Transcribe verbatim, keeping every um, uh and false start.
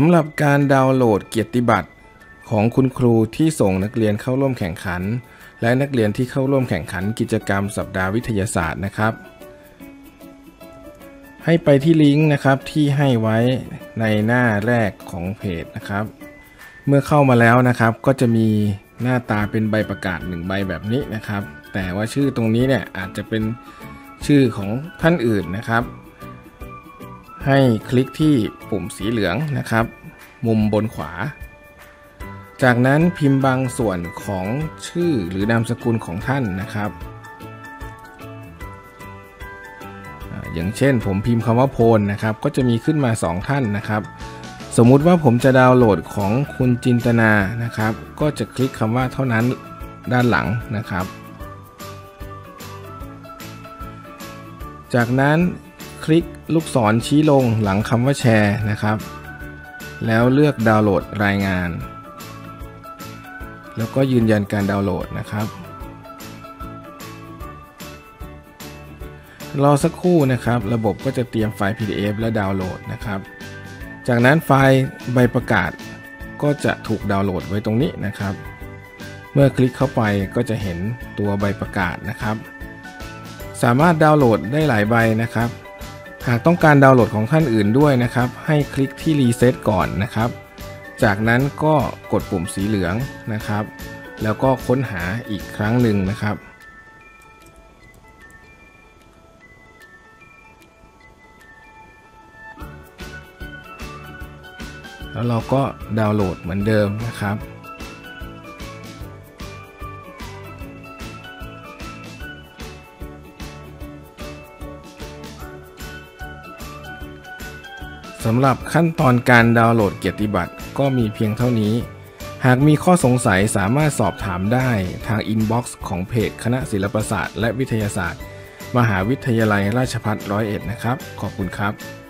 ำหรับการดาวน์โหลดเกียรติบัตรของคุณครูที่ส่งนักเรียนเข้าร่วมแข่งขันและนักเรียนที่เข้าร่วมแข่งขันกิจกรรมสัปดาห์วิทยาศาสตร์นะครับให้ไปที่ลิงก์นะครับที่ให้ไว้ในหน้าแรกของเพจนะครับเมื่อเข้ามาแล้วนะครับก็จะมีหน้าตาเป็นใบประกาศหนึ่งใบแบบนี้นะครับแต่ว่าชื่อตรงนี้เนี่ยอาจจะเป็นชื่อของท่านอื่นนะครับให้คลิกที่ปุ่มสีเหลืองนะครับมุมบนขวาจากนั้นพิมพ์บางส่วนของชื่อหรือนามสกุลของท่านนะครับอย่างเช่นผมพิมพ์คำว่าโพลนะครับก็จะมีขึ้นมาสองท่านนะครับสมมุติว่าผมจะดาวน์โหลดของคุณจินตนานะครับก็จะคลิกคำว่าเท่านั้นด้านหลังนะครับจากนั้นคลิกลูกศรชี้ลงหลังคำว่าแชร์นะครับแล้วเลือกดาวน์โหลดรายงานแล้วก็ยืนยันการดาวน์โหลดนะครับรอสักครู่นะครับระบบก็จะเตรียมไฟล์ พี ดี เอฟ และดาวน์โหลดนะครับจากนั้นไฟล์ใบประกาศก็จะถูกดาวน์โหลดไว้ตรงนี้นะครับเมื่อคลิกเข้าไปก็จะเห็นตัวใบประกาศนะครับสามารถดาวน์โหลดได้หลายใบนะครับหากต้องการดาวน์โหลดของท่านอื่นด้วยนะครับให้คลิกที่รีเซ็ตก่อนนะครับจากนั้นก็กดปุ่มสีเหลืองนะครับแล้วก็ค้นหาอีกครั้งหนึ่งนะครับแล้วเราก็ดาวน์โหลดเหมือนเดิมนะครับสำหรับขั้นตอนการดาวน์โหลดเกียรติบัตรก็มีเพียงเท่านี้หากมีข้อสงสัยสามารถสอบถามได้ทางอินบ็อกซ์ของเพจคณะศิลปศาสตร์และวิทยาศาสตร์มหาวิทยาลัยราชภัฏร้อยเอ็ดนะครับขอบคุณครับ